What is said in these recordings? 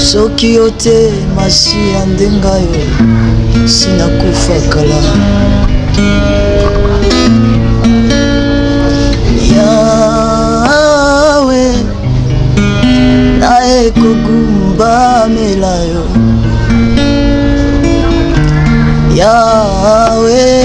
soki yo te masiya ndenga yo sinakufa kala yawe naye kogumbamela yo yawe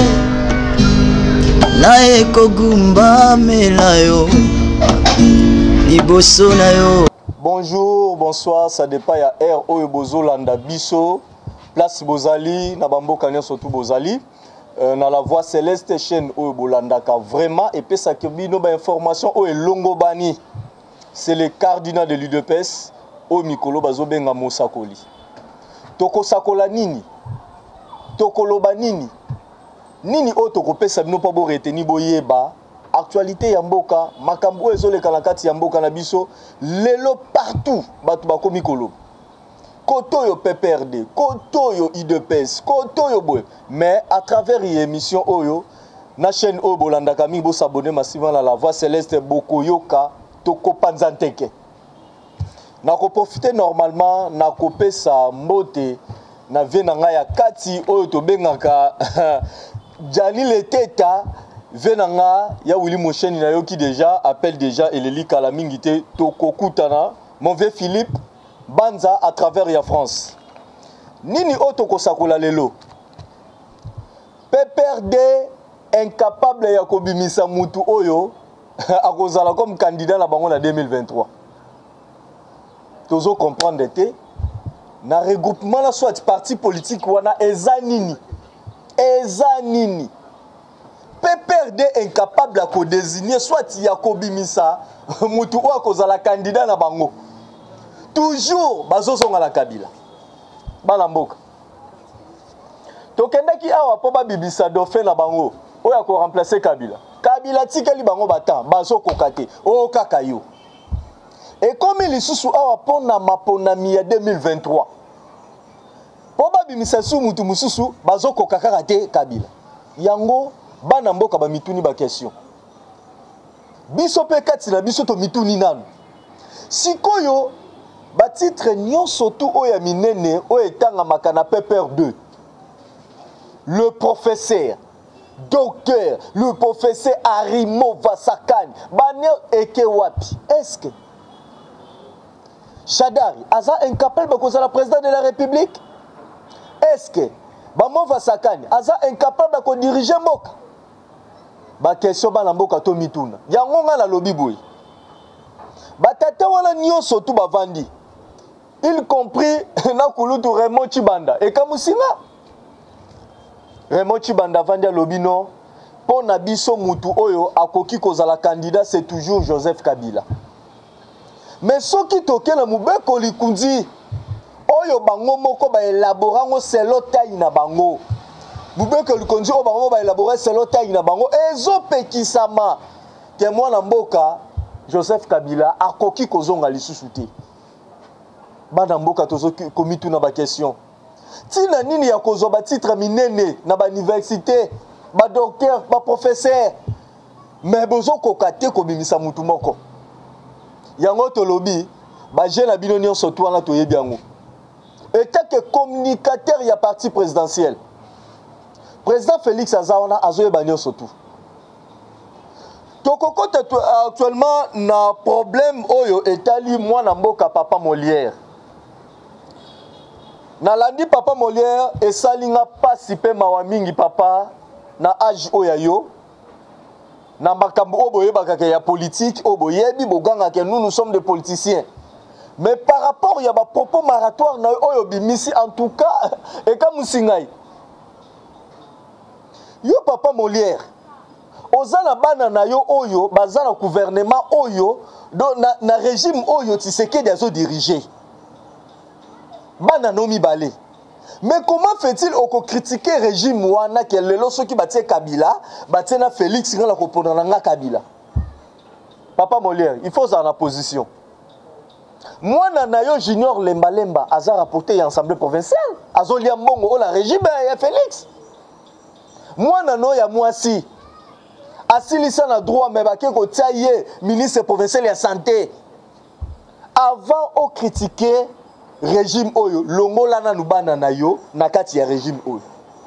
naye kogumbamela yo liboso na yo. Bonjour, bonsoir, ça dépend ya air oyo bozolanda biso place bozali na bamboka nyonso tout bozali na la voix céleste chaîne oyo bolandaka vraiment et pesa ke bino ba information oyo longo bani. C'est le cardinal de l'UDPS oyo mikolo bazobenga mosakoli. Toko sakola nini? Tokoloba nini? Nini oyo tokopesa bino pa bo reteni boyeba actualité ya mboka makambo ezoleka na kati ya mboka na biso lelo partout batu bakomi koloba koto yo PPRD koto yo UDPS koto yo boy mais à travers l'émission oyo na chaîne oyo bolandaka mingi bo s'abonner massivement à la voix céleste bokoyoka tokopanza nteke na ko profiter normalement na kopesa mbote na vie na nga ya kati oyo tobengaka Jani le teta venanga ya Willy Mosheni na yo qui déjà appelle déjà Eleli Kalamingite Toko Kutana mon vieux Philippe Banza à travers ya France nini otoko sakola lelo PPRD incapable ya kobimisa mutu oyo akozala comme candidat na bango na 2023 tozo comprendre te na regroupement la soit parti politique wana eza nini PPRD incapable à désigner soit Yakobi Missa mutu ou kozala candidat na bango toujours bazosonga la Kabila bana mboka tokendaki awa po ba bibisa dauphin na bango oya ko remplacer Kabila tikeli bango bata bazokoka te o kaka yo et comme lisusu awa pona maponami ya 2023 po ba bimisa su mutu mususu bazokoka kaka te Kabila yango bana mboka ba mituni ba question biso pe kati na biso to mituni nanu sikoyo ba titre nyonso tu oya minene o etanga makana PPR 2 le professeur docteur le professeur Arimo Vasakani bane eke wapi est-ce que Shadari aza incapable de causer la président de la République est-ce que Bamo Vasakani aza incapable de diriger mboka ba question ba mboka to mituna yango nga na lobi boy batata wana nyonso tu bavandi y compris na kulutu Raymond Chibanda et kamusinga Raymond Chibanda vandi a lobi no po na biso mutu oyo akoki kozala candidat c'est toujours Joseph Kabila mais soki tokela mubeko likunzi oyo bango moko ba elaborango selo tayi na bango bubeke likonzi o bango ba elaborer selo tayi na bango ezo pekisama ke mwana mboka Joseph Kabila akoki kozonga lisusu te bana mboka tozo komitu na ba question tina nini ya kozo ba titre minene na ba université ba docteur ba professeur mais bozo kokate ko bimisa mutu moko yango tolobi ba jeune abino nyonso to wana toyebi yango était que communicateur ya parti présidentiel président Félix Azawana azoye banyo surtout tokokota actuellement na problème oyo etali mwana mboka papa Molière na landi papa Molière esalinga pasi pe mawa mingi papa na âge oya yo na makambo oboyebaka ke ya politique oboyebi boganga ke nous sommes des politiciens. Mais par rapport à ma propos maratoire na oyo bimisi en tout cas et comme singai yo papa Molière ozana bana na yo oyo bazana gouvernement oyo na régime oyo Tshisekedi azo diriger bana no mibale mais comment fait-il oko critiquer régime wana ke lelo soki batie Kabila batie na Félix ngala ko pona nga Kabila papa Molière il faut ça en position. Moi Nanayo Junior Lemba aza rapporté à l'Assemblée provinciale azolia mbongo o la régime ya Félix moi nano ya mwasi asilisa na droit mais bake ko tiaye ministre provincial ya santé avant au critiquer régime oyo longola na nubana na yo na kati ya régime oyo.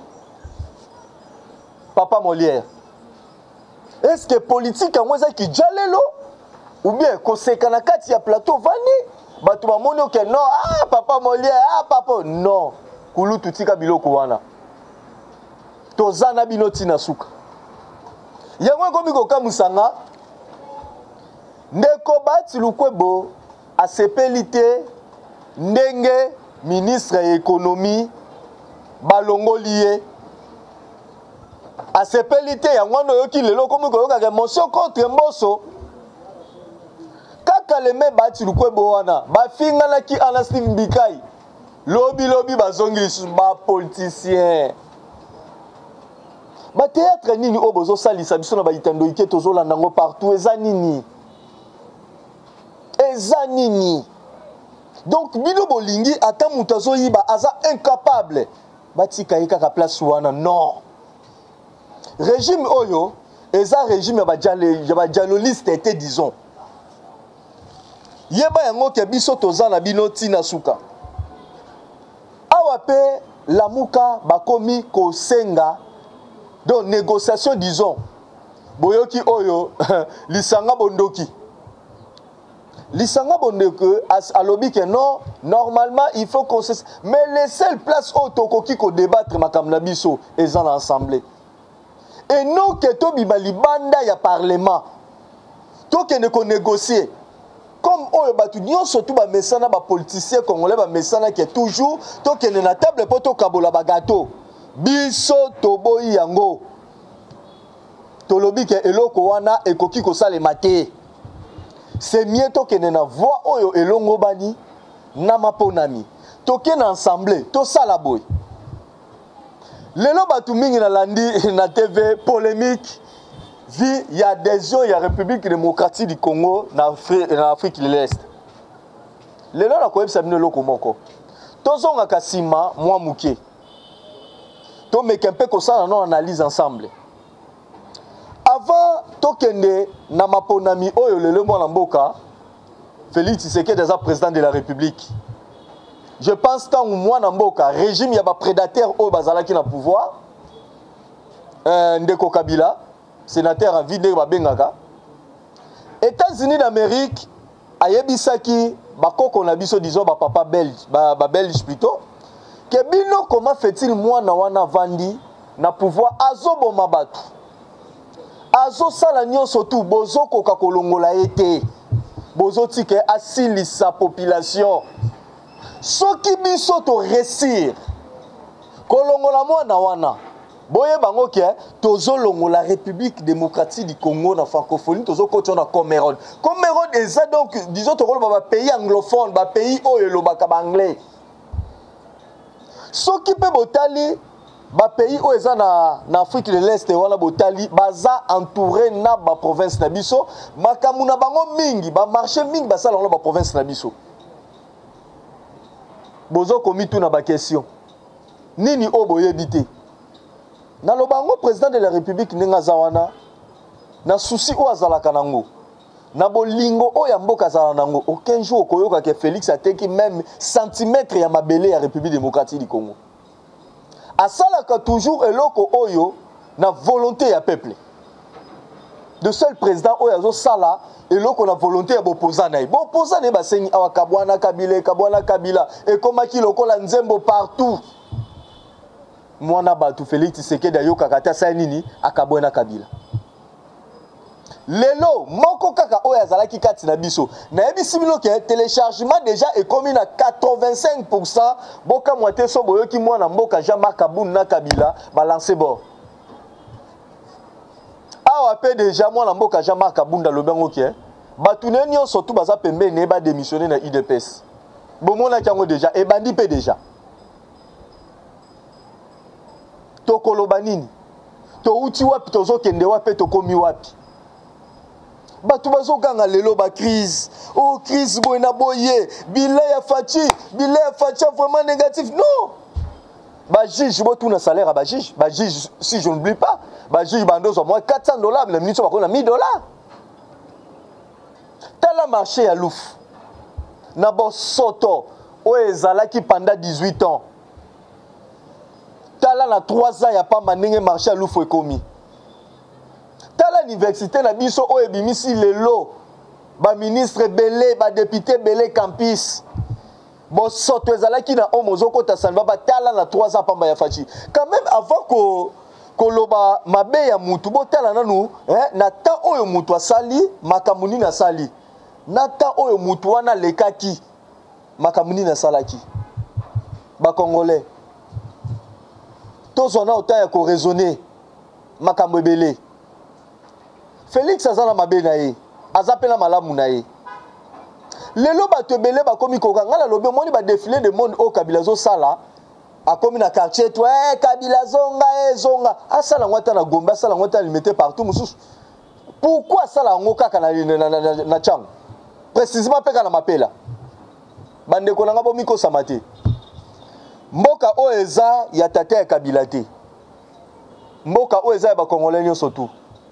Papa Molière, est-ce que politique en moza ki jalelo ou bien koseka na kati ya plateau vani batu ba moni que non ah Papa Molière ah papa non kulu tutika biloko wana tozana binoti na suka yango komi ko kamusanga ndeko bati lukwebo asepelite ndenge ministre ya économie balongolié asepelite yango ndo yoki lelo komi ko yoka motion contre Mbosso kaka leme bati lukwebo wana bafinga ki Anastime Mbikai lobi bazongi ba politicien ba théâtre nini obozo salisa biso na ba itando ike tozolanda ngo partout eza nini donc bino bolingi ata mutu azoyiba aza incapable batika ye kaka place wana non régime oyo eza régime ya bajaloliste ete disons yeba yango ke biso toza na bino tina suka awa pe lamuka bakomi kosenga donc négociation disons boyoki oyo lisanga bondoki alobi que non normalement il faut qu'on se mais les seules places où tokoki ko débattre makamna biso eza na assemblée et non que to bibali banda ya parlement to que ne ko négocier comme oyo batu nyonso tout ba mesana ba politicien congolais ba mesana qui est toujours to que na table poto kabola ba gâteau biso toboyi yango tolobi que eloko wana ekoki ko salema te. C'est mieux que na voix oyo elongo bani na maponami toke na ensemble to sala boy lelo batu mingi na landi na TV polémique vi y a adhésion ya République démocratique du Congo na Afrique de l'Est lelo na koyebisa bino loko moko tozonga kasima mwa muke to mekempe ko sala no analyse ensemble. Avant tokende na maponami oyo lelo mwana mboka Félix Tshisekedi déjà président de la République. Je pense tant mwana mboka régime ya ba prédateur oyo bazalaki na pouvoir Ndeko Kabila sénateur en vide ba bengaka États-Unis d'Amérique ayebisaki bakoko na biso disons ba papa belge ba belge plutôt que bino comment fait-il mwana wana vandi na pouvoir azoboma batu azo sala nyonso tout bozo koka kolongola ete bozo tike asili sa population soki biso to réussir kolongola mwana wana boye bango ke tozo longola République démocratique du Congo na francophonie tozo koto na Cameroun eza donc disons to ba pays anglophone ba pays oyo lobaka ba anglais soki pe botali ba pays où eza na Afrique de l'Est wana botali baza entouré na ba province na biso makamuna bango mingi ba marché mingi basala na ba province na biso bozo komi tout na ba question nini oboyebi te na lobango président de la République ninga zawana na souci o azalaka nango na bolingo o ya mboka zala nango aucun jour koyoka ke Félix ateki même centimètre ya mabele ya République démocratique du Congo asalaka toujours eloko oyo na volonté ya peuple. De seul président oyo azo sala eloko na volonté ya bopoza na ye. Bopoza na ye basengi awa Kabwana Kabila et komaki lokola nzembo partout. Mwana batu Félix Tshisekedi ayoka kata sa nini akabwana Kabila. Lelo moko kaka oyo azalaki kati na biso na yebisi bino ke téléchargement déjà est commis na 85% boka moite so boyoki mwana mboka Jean-Marc Kabunda na Kabila balancer bord awa pe déjà mwana mboka Jean-Marc Kabunda lobengo ke batu nenyo surtout baza pembeni ba démissionner na UDPS bomona kango déjà e bandi pe déjà tokoloba nini to uti wapi tozo kende wapi tokomi wapi batu bazokanga lelo ba crise oh crise boy na boye bila ya fachi vraiment négatif non ba juge bo tout na salaire ba juge si je n'oublie pas ba juge bando so moins $400 la minute so ba $1000 tala marché ya louf na bo soto Ezalaki pendant 18 ans. Tala na 3 ans ya pas maninge marché à Loufou ekomi. Tala l'université na biso o ebimisi lelo ba ministre belé ba député belé campus. Bon soto ezalaki na omozoko ta sanva ba tala na 3 ans pamba ya fachi. Quand même avant ko koloba mabe ya mutu bo tala nanu na ta oyo mutu asali makamuni na sali. Na ta oyo mutu wana lekaki makamuni na salaki. Ba congolais tous on a autant ya ko raisonner makambo ebele. Félix azana mabe na ye, azapela malamu na ye. Lelo bato ebele bakomi koka ngala lobe moni ba défilé de monde au Kabila zo sala akomi na quartier toi Kabila zonga zonga asala ngwata na Gombe asala ngwata limité partout mususu. Pourquoi sala ngoka kana na chango? Précisément peka na mapela. Bande ko nanga bomi ko samate. Mboka o eza ya tata ya Kabila te. Mboka o eza ya ba Congolais nyonso tu.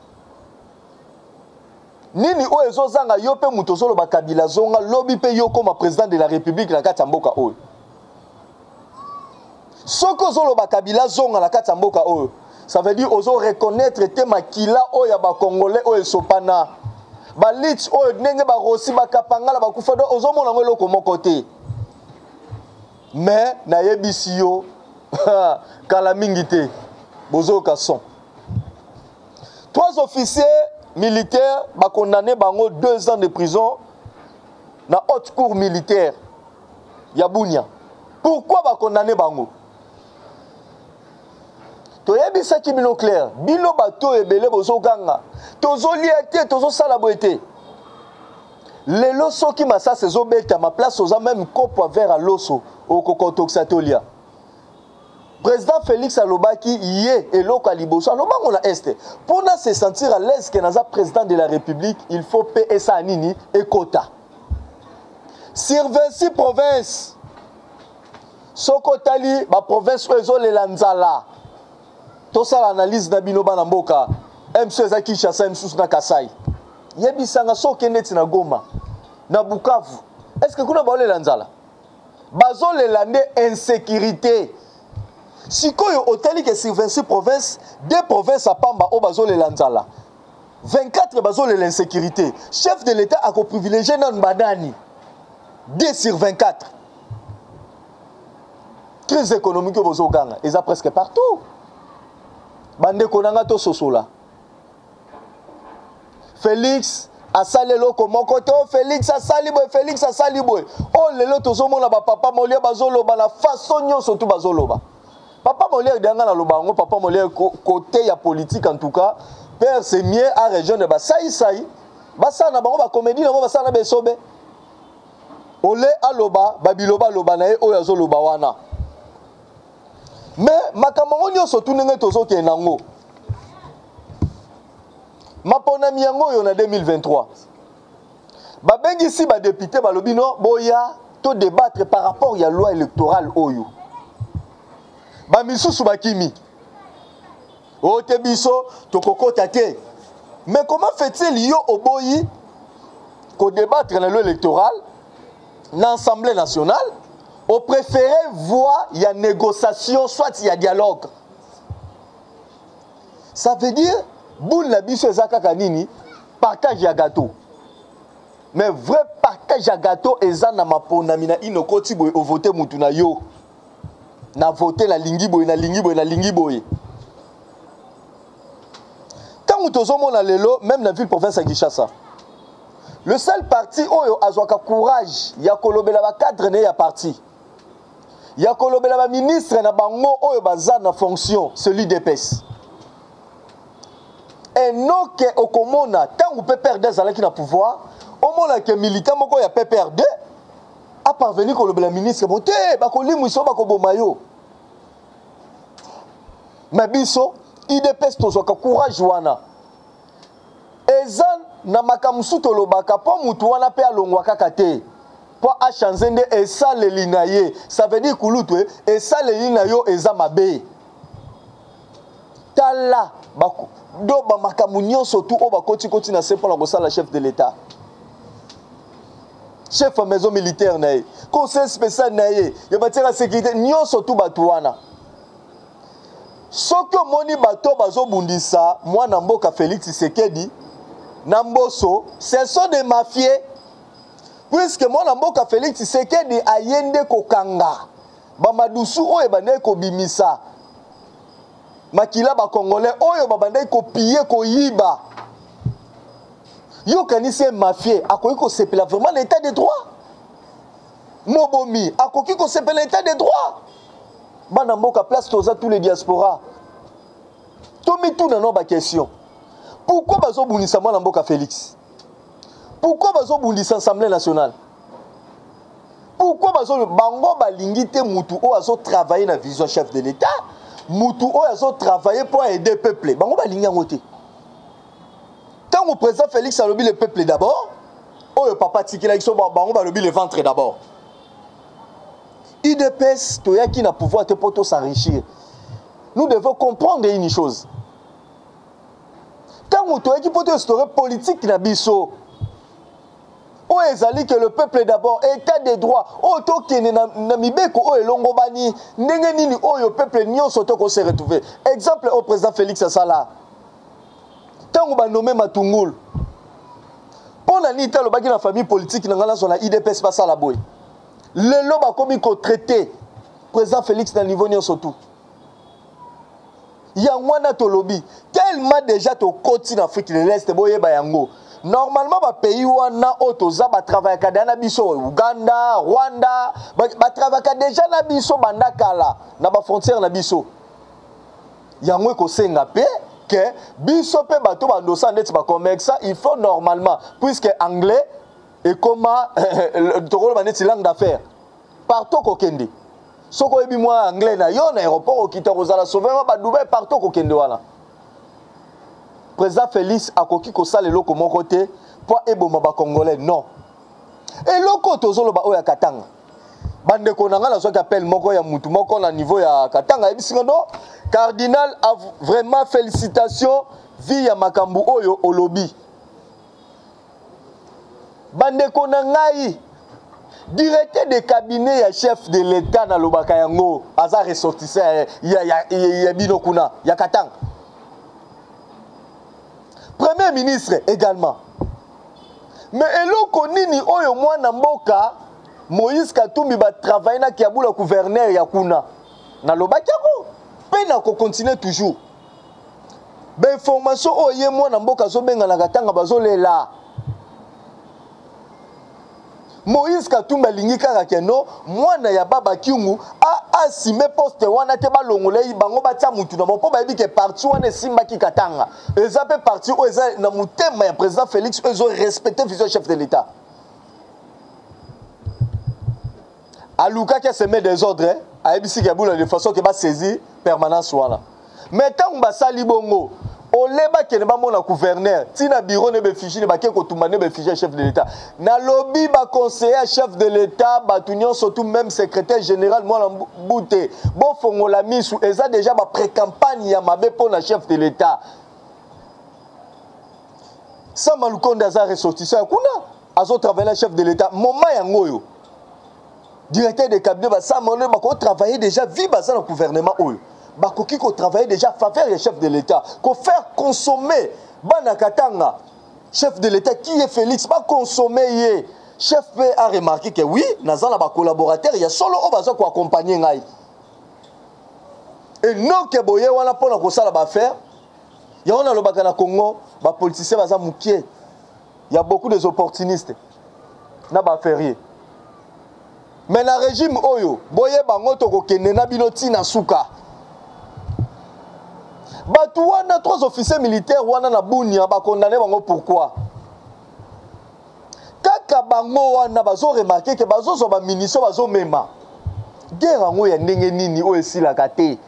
Nini o ezo zanga yo pe muto solo ba Kabila zonga lobi pe yo comme président de la République na kati mboka o. Soko solo ba Kabila zonga na kati mboka o. Ça veut dire ozo reconnaître te makila o ya ba Congolais o esopana. Ba lit o ndenge ba rosi ba kapangala ba kufa do ozo mona ngo eloko moko te. Mais na yebisi yo kala mingi te bozo kason. 3 officiers militaires ba condamné bango 2 ans de prison na haute cour militaire ya Bunia. Pourquoi ba condamné bango? To yebisa ki bino clair bino bato ebele bozo ganga tozo liete tozo sala boete. Lelo soki masa sezo beta ma place oza même kopo vers à l'osso au kokotoxatolia. Président Félix Alobaki yé eloko liboso alobanga na este. Pour se sentir à l'aise que naza président de la République, il faut payer ça nini et quota. Sur 26 provinces Sokotali ba province ezo le lanzala. To ça l'analyse na bino bana mboka. MC ezaki Kinshasa MC na Kasai. Yebisanga soke neti na Goma na Bukavu. Est-ce que kuna ba le lanzala? Bazo le lande insécurité. Si koyo oteli que sur 26 provinces, 2 provinces à Pamba o bazo le lanzala. 24 bazo le l'insécurité. Chef de l'État a privilégié nan badani. 2 sur 24. Crise économique bozo ganga, ils a presque partout. Bande konanga to sosola. Félix a salé loko mokoto, Félix a saliboy, Félix a saliboy. Oh lelo tozomo na ba papa molia bazoloba la façon nyonso tu bazoloba. Papa molia danga na lobango, papa molia côté ya politique en tout cas, père c'est mieux à région de Basai Sai. Basa na bango ba comédie na basa na besobe. Ole aloba, babiloba loba na e oyazo loba wana. Mais makambo nyonso tu ndenge tozo ke nango. Mapona miyango yo na 2023. Babengi si ba député balobi no boya to débattre par rapport ya loi électorale oyo. Ba misusu bakimi. O te biso to kokota te. Mais comment fait-il yo oboyi ko débattre na loi électorale na Assemblée nationale? On préférait voir il y a négociation, soit il y a dialogue. Ça veut dire, boule la biso ezaka kanini, partage ya gâteau. Mais vrai partage ya gâteau eza na maponami na inokoti boy o voter mutu na yo. Na voter la lingi boy na lingi boy na lingi boy. Tant que tozomona lelo, même dans la ville province ya Kinshasa. Le seul parti oyo azwaka courage ya kolobela ba cadre ne ya parti. Ya kolobela ba ministre na bango oyo baza na fonction celui d'EPS. Et non que okomona tant ou PPRD zalaki na pouvoir, omona que militant moko ya PPRD a parvenu kolobela ministre bote ba kolimu iso ba koboma yo. Mabiso IDPS tozwaka courage wana. Ezan na makamusu tolobaka po mutu wana pe alongwaka kate. Pour changer de esa le linaye, ça veut dire kulutwe esa le linayo eza mabe. Tala bako do ba makamunyo surtout o ba koti na se pour la chef de l'État. chef de maison militaire, conseil spécial, il y a la sécurité, nous surtout Batouana. Ce que moni bateau bazo bundisa, moi Namboka Félix Tshisekedi, Namboso, ce sont des mafieux. Puisque moi Namboka Félix Tshisekedi ayende kokanga, Bamadusu oye bande ko bimisa, makila ba congolais oye babande ko piller ko yiba. Yo kanisi mafieux, akoki ko sepela vraiment l'état de droit. Mobomi, akoki ko sepela l'état de droit. Bana mboka place toza tous les diasporas. Tomi tout dans nos questions. Pourquoi bazo bundisa mwana mboka Félix? Pourquoi bazo bundisa Assemblée nationale? Pourquoi bazo bango balingi te mutu o azo travailler na vision chef de l'État? Mutu o azo travailler pour aider le peuple. Bango balingi ngote. Quand le président Félix a lobby le peuple d'abord, oh le papa tikila iso bango ba lobby le ventre d'abord. IDPS, toya qui n'a pouvoir te poto s'enrichir. Nous devons comprendre une chose. Quand on toya qui poto instaurer politique na biso, oh ezali que le peuple d'abord, état de droit, oh to kene na mibeko oh elongo bani, ndenge nini oh le peuple nyonso to ko se retrouver. Exemple au président Félix Sala. Quand on va nommer Matungul, pour la nita le bagi la famille politique na ngala son IDPS pas ça la boy. Le lobe a commis qu'on traité président Félix dans le niveau n'y surtout. Il y a un tolobi tellement déjà to côté en Afrique de l'Est boye bayango. Normalement ba pays wana otoza ba travailler kadana biso Uganda, Rwanda, ba travailler déjà na biso bandakala na ba frontière na biso. Yango ko senga pe que biso pe bato bandosa ndeti ba commerce il faut normalement puisque anglais et comment tokolo baneti langue d'affaires partout kokende soko ebi moi anglais na yo na aéroport okita kozala sauver ba Dubaï partout kokende wana président Félix akoki ko sala eloko moko te pour eboma ba congolais non eloko tozolo ba oya Katanga bande ko nanga la so appelle moko ya mutu moko na niveau ya Katanga ebisinga no cardinal a vraiment félicitations via makambu oyo olobi bandeko na ngai directeur de cabinet ya chef de l'État na lobaka yango aza ressortissant ya bino kuna ya Katanga premier ministre également mais eloko nini oyo mwana mboka Moïse Katumbi ba travailler na kiabula gouverneur ya kuna na lobaka yango pe na ko continuer toujours ba information oyo mwana mboka zo benga na Katanga bazolela Moïse Katumbi alingi kaka keno mwana ya baba Kiungu a asime poste wana te balongolei bango batia mutu na mpo ba yebike parti wana simba ki Katanga eza pe parti o eza na mutema ya président Félix ezo respecter vision chef de l'État aluka qui se met des ordres a yebisi ke bula de façon que ba saisir permanence wana mais tant ba sali bongo oleba kene ba mona gouverneur tina bureau ne be fichi ne ba ke ko tumane be fichi chef de l'État na lobby ba conseiller chef de l'État ba tunion surtout même secrétaire général moi bouté bon fongola misu eza déjà ba pré-campagne ya mabe pour na chef de l'État ça malukonda za ressortissant kuna azo travailler chef de l'État moment yango yo directeur de cabinet ba ça monné ba ko travailler déjà vi ba ça le gouvernement oyo bakoki ko travailler déjà faveur le chef de l'État ko faire consommer bana Katanga chef de l'État qui est Félix ba consommer yé chef a remarqué que oui nazala ba collaborateur il y a solo o baza ko accompagner ngai et non que boye wana pona ko sala ba faire ya on a le baka na Congo ba politiciens baza mukie il y a beaucoup des opportunistes na ba férié mais na régime oyo boye bango to ko kende na bino tina suka batu wana 3 officiers militaires wana na Bunia ba condamné bango pourquoi kaka bango wana bazo remarquer que bazo zo ba munitions bazo mema guerre ngo ya ndenge nini o esila kate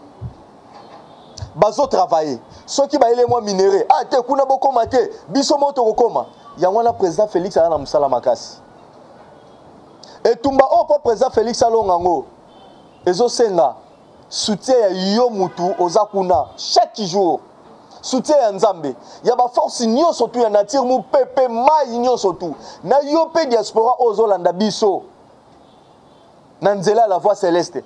bazo travailler soki ba ele moi minéré ah te kuna boko mate biso moto ko koma ya wana président Félix ana musala makasi et tumba o po président Félix alongango ezo senga soutien ya yo mutu ozakuna chaque jour soutien ya nzambe ya ba force nyonso tu ya nature mu pepe mai nyonso tu na yo pe diaspora ozolanda biso na nzela la voie céleste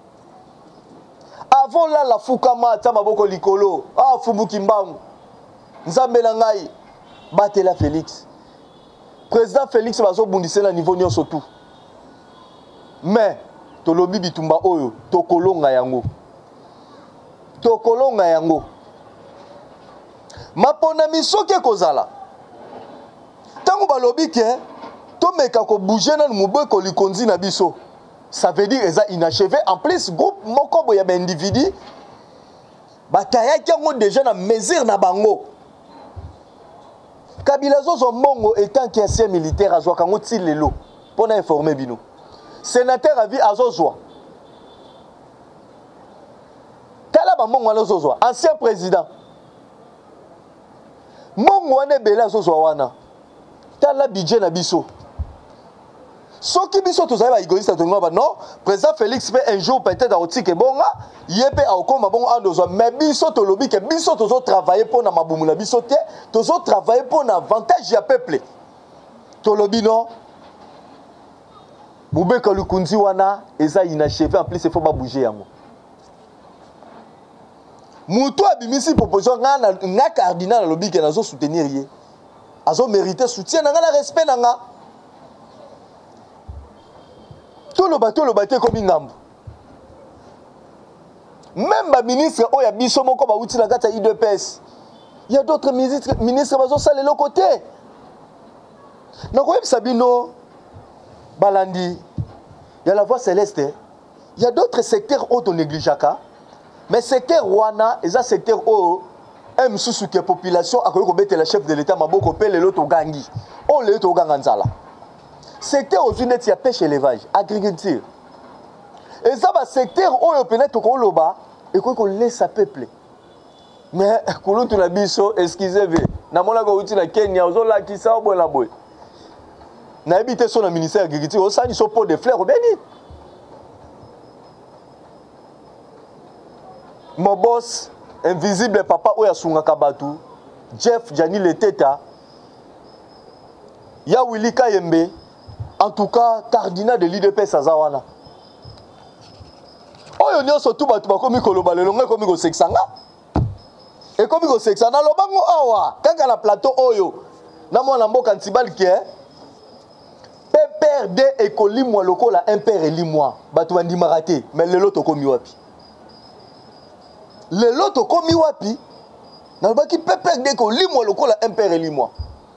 avant là la fukama ta maboko likolo fubuki mbangu nzambe na ngai batela Félix président Félix bazo bundisela niveau nyonso tu mais tolobi bitumba oyo tokolonga yango mapona misoke kozala tango balobi ke tomeka ko bouger na mubeko likonzi na biso ça veut dire eza inachevé en plus groupe moko boya ba individu batayaki yango déjà na mesure na bango Kabila zozo mongo étant ancien militaire azwa kango ti lelo pona informer bino sénateur a vu azozwa tala ba mongo azozwa ancien président mongo wana bela azozwa wana tala budget na biso soki biso tozali ba égoïste to ngaba non président Félix peut un jour peut-être a otike bonga yebe a okoma bongo andozwa mais biso to lobi ke biso tozo travailler pour na mabumu na biso te tozo travailler pour na avantage ya peuple to lobi non Mubeka lukunzi wana eza inachevé en plus il faut pas bouger yango muto abimisi proposition nga cardinal lobi ke nazo soutenir ye azo mériter soutien nga na respect nga tout le bateau comme ngambo même ba ministre oya biso moko ba uti na kata IDPS il y a d'autres ministres bazo sala le côté nako yebisa bino balandi il y a la voie céleste il y a d'autres secteurs auto négligeaka mais secteur wana eza secteur o msusu ke population akoyo ko betela chef de l'état maboko pele loto gangi o le to ganga nzala secteur aux unettes ya pêche élevage agriculture et ça ba secteur oyo peut-être ko loba et ko laisse peuple mais kulutu na biso excusez-moi na mona ko uti na Kenya ozola kisa obona boy na habité son ministère agriculture au sani so pot de fleurs au béni mon boss invisible papa oya sunga kabatu Jeff Jani Leteta ya Willy Kayembe en tout cas cardinal de l'IDPS azawana oyo nyonso tu batu bakomi koloba lelo ngai komi ko seksanga et komi ko seksana lobango awa kanga na plateau oyo na mwana mboka ntibalike PPRD ekolimwa lokola impère elimwa batu bandimaka te mais lelo tokomi wapi lelo tokomi wapi na baki PPRD ekolimwa lokola impère elimwa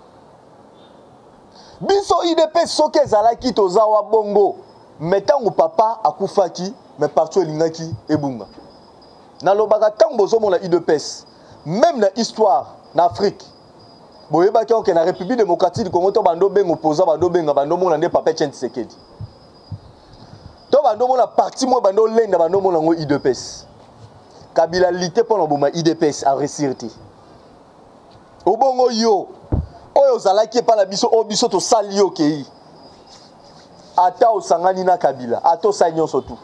biso IDPS soki ezalaki tozawa bongo mais tango papa akufaki mais partout elingaki ebunga nalobaka tango bozomona IDPS même na histoire na Afrique boyebaki onke na République démocratique du Congo to bando bengo opposant bando benga bando mona nde Papa Etienne Tshisekedi to bando mona parti mo bando lenda bando mona ngo IDPS Kabila lité pour boma IDPS a resirti obongo yo oyo zalaki pa la biso o biso to sali yo kei ata osangani na Kabila ato sanyo sotu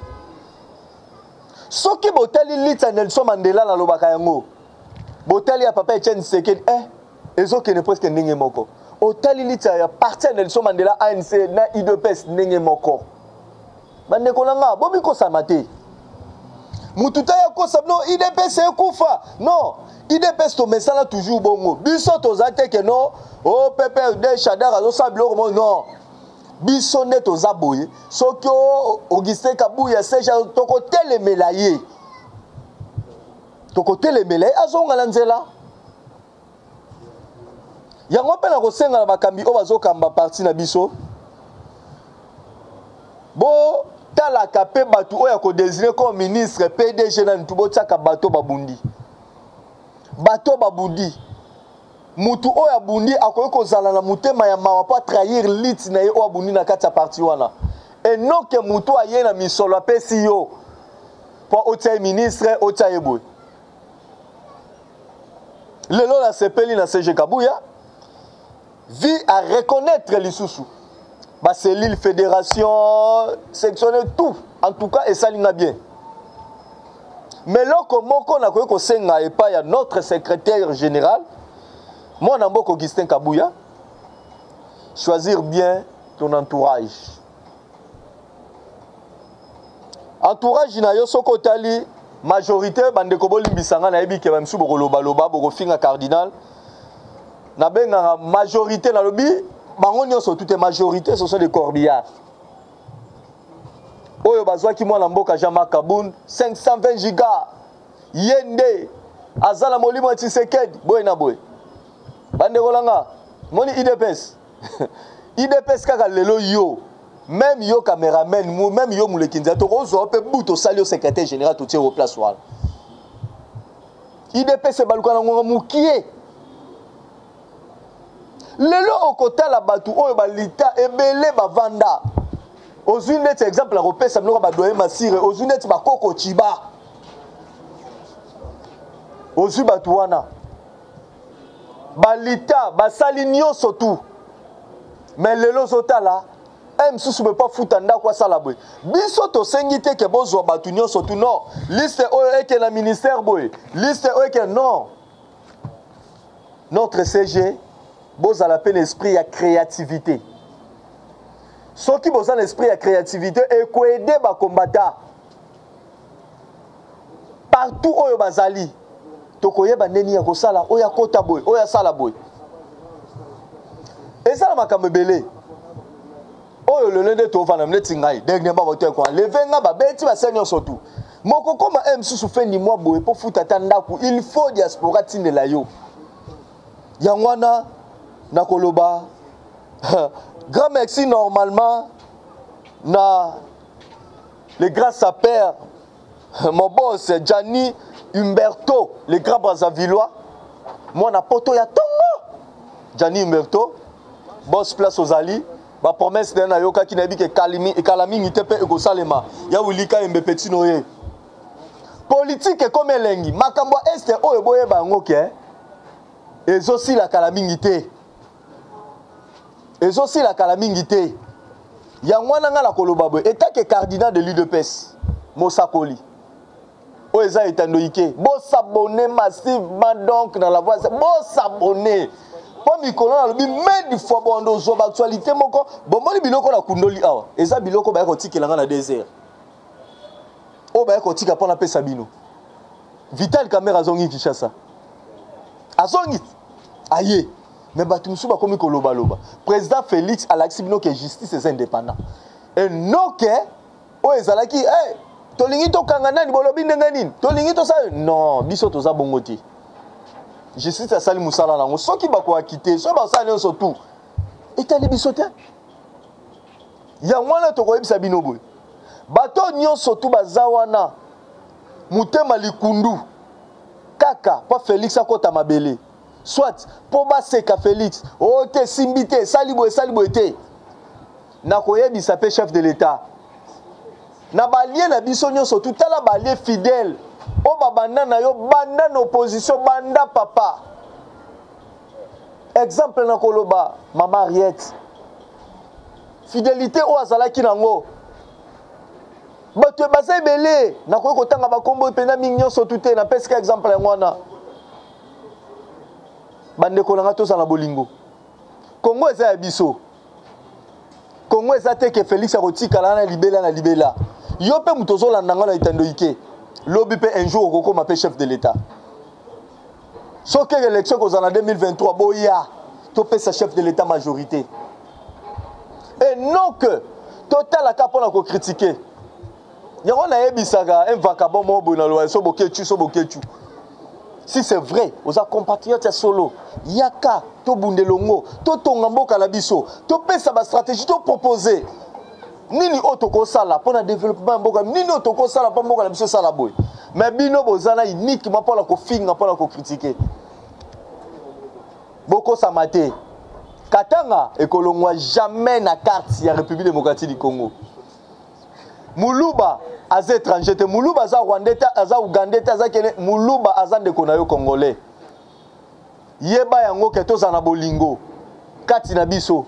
soki boteli lita Nelson Mandela la lobaka yango boteli ya Papa Etienne Tshisekedi ezokene presque ndenge moko otali lita ya parti ya Nelson Mandela ANC na IDPS ndenge moko bandeko nanga bobi kosama te mututa ya kosabno IDPS ekufa non IDPS to mesala toujours bongo biso tozate ke non o PPRD Chadar azo sablo comme non biso ne tozaboye soki Augustin Kabuya seja toko telemela ye azonga na nzela yango pe na kosenga na bakambi o bazokamba parti na biso bo talaka pe batu oya ko désigner comme ministre PDG na ntubo tsaka bato babundi mutu oya bundi akoye kozala na mutema ya mawa pa trahir lit na ye oya bundi na kati ya parti wana et non que mutu aye na misolo apesi yo po otia ministre otia ye boye lelo na sepeli na CG Kabuya vie à reconnaître lisusu ba cellule fédération sectionner tout en tout cas et ça linga bien Mais loko moko na koyeko senga epa ya notre secrétaire général, moi Namboko Augustin Kabouya, choisir bien ton entourage. Entourage na yo soko tali majorité bande ko bolimbisanga na yebi ke ba msu boko loba loba boko finga cardinal. Na benga majorité na lobi bango nyonso toute majorité ce sont des corbillards. Oyo bazwaki mwana mboka Jean-Marc Kaboun 520 giga yende azala molimo Tshisekedi boy na boy bande kolanga moni IDPS IDPS kaka lelo yo même yo caméraman même yo mulekinza to ozo pe buto sali au secrétaire général tout au place wala IDPS baluka na ngonga mukie lelo okota la batu oyo balita ebele bavanda Ozwi neti exemple la repesa mnoka badoye masire ozwi neti bakoko chiba ozwi batu wana balita basali nyonso tu mais lelo zotala msusu be pas futa ndako asala boy biso tosengi te ke bozwa batu nyonso tu non liste oyo eke na ministère boy liste oyo eke non notre CG bozala pe l'esprit ya créativité. Ceux qui ont l'esprit de créativité et qui aident les combattants. Partout où ils sont allés, ils ont été allés à Kosala, ils ont été allés à Salaboy. Et ça, c'est un belé. Oh, le lundi, tu vas aller à dernièrement, les 20 bêtis, ils sont surtout. Mon coco m'a aimé sous fait ni moi pour foutre à Tandaku. Il faut diaspora tine la yo. Yangwana, Nakoloba. Grand merci normalement na le grand sapeur mon boss Gianni Humberto le grand Brazzavillois moi na poto ya tongo Gianni Humberto boss place aux ali ba promesse na yoka ki na bi ke kalami ngite pe eko salema ya wulika embe petit noye politique comme elengi makambo este oyo boye bango ke ezosi la kalami ngite et aussi la calamité. Il y a un la Kolobabo. Et tant que cardinal de l'UDPS, Mosakoli. Oeza est andoïké. Bon s'abonner massivement donc dans la voie. Bon s'abonner. Pour Mikola, le mais du fois bon dans l'actualité mon corps. Bon moi le biloko la kundoli awa. Et ça biloko ba ko tiki langa na désert. O ba ko tika pour la paix Sabino. Vital caméra zongi Kinshasa. Azongi. Aïe. Mais Batumsou ba komi koloba loba. Président Félix Alaxibino que justice est indépendant. Et non que o ezalaki eh tolingi to kangana ni bolobi ndenganini. Tolingi to sa non, biso to za bongoti. Justice asali musala nango soki ba ko akité, so ba sala nyonso tout. Etali biso te. Ya mwana to ko yebisa bino boy. Bato nyonso tout bazawana. Mutema likundu. Kaka pa Félix akota mabele. Soit pour Baseka Félix, oh te simbité, salibo te. Na koyebi sape chef de l'État. Na balien na biso nyonso tout la balien fidèle. O babanda na yo banda na opposition banda papa. Exemple na koloba Maman Ariette. Fidélité o azalaki nango. Bato basay belé na koyo kotanga ba kombo pena mignon so tout na peska exemple ngwana. Bande kolanga to na bolingo. Congo eza ya biso. Congo eza te ke Félix akotika na libela. Yo pe mutozo la ndanga na itandoike. Lobi pe un jour okoko ma pe chef de l'État. So que l'élection ko en 2023 boya to pe sa chef de l'État majorité. Et non que total la capona ko critiquer. Yango na yebisaka un vacabon mo bo na lo so bokechu. Si c'est vrai, aux compatriotes solo, yaka, to bundelongo, to tongamboka la biso, to pesa ba stratégie, to proposer. Nini otoko sala pour le développement mboka, nini otoko sala pour mboka la biso sala boy. Mais bino bozana uniquement pour la ko finga, pour la ko critiquer. Boko samate. Katanga ekolongwa jamais na carte ya République démocratique du Congo. Muluba aza étranger te Muluba aza Rwandais aza Ougandais aza kene Muluba aza ndeko na yo congolais. Yeba yango ke tozana bolingo kati na biso.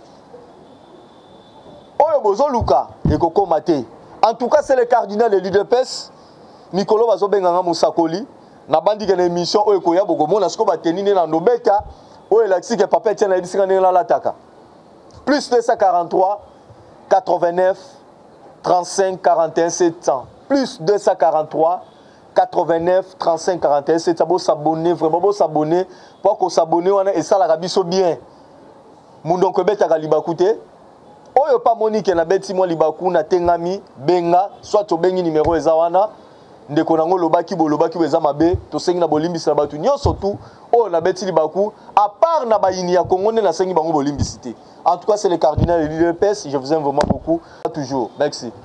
Oyo bozoluka ekokoma te. En tout cas c'est le cardinal de l'UDPS mikolo bazobenganga musakoli na bandi ke na émission oyo koya bokomona siko batenine na ndobeka oyo elakisi ke papa Etienne ayebisika ndenge nalataka plus 243 89 35 41 700 plus 243 89 35 41 700 bo s'abonner vraiment bo s'abonner pour ko s'abonner wana et ça la biso bien mundo ko betaka libaku te oyo pa Monique na beti mo libaku na tengami benga soit to bengi numéro eza wana ndeko nango lobaki beza mabe to sengi na bolimbisi na batu nyonso tout oyo na beti libaku à part na bayini ya Congo na sengi bango bolimbisi te. En tout cas c'est le cardinal de l'UPS, je vous aime vraiment beaucoup toujours. Merci.